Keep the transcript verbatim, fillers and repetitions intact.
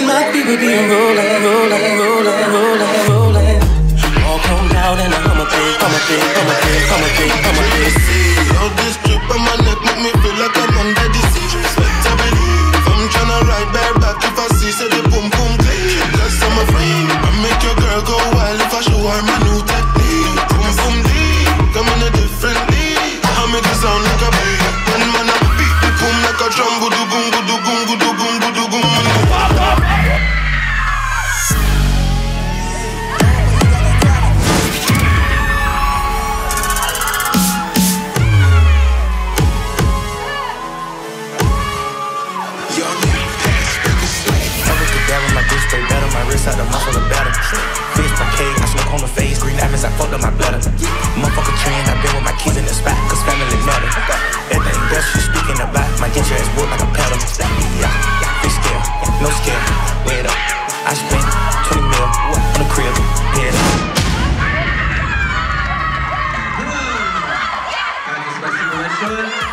my feet would be rolling, rolling, rolling, rolling, rolling. All combed out and I'm a big, I'm a big, I'm a big, I'm a big, I'm a big. All this drip on my neck make me feel like I'm under the sea. Respect I believe. I'm tryna ride bareback if I see say the boom boom click. Cause I'm a freak. I make your girl go wild if I show her my new technique. Boom boom deep, come in a different league. I make it sound like a beat. When man I beat the boom like a drum. Gudu boom, gudu boom, gudu boom, gudu boom. Out the muscle the better. Fish my cake, I smoke on the face. Green apples, I fucked up my bladder. Motherfucker trend, I been with my kids in the spot, cause family matter. Everything else you speaking about, might get your ass bored like a pedal. Yeah, big scale, no scale, weigh it up. I spent twenty mil on the crib, head up.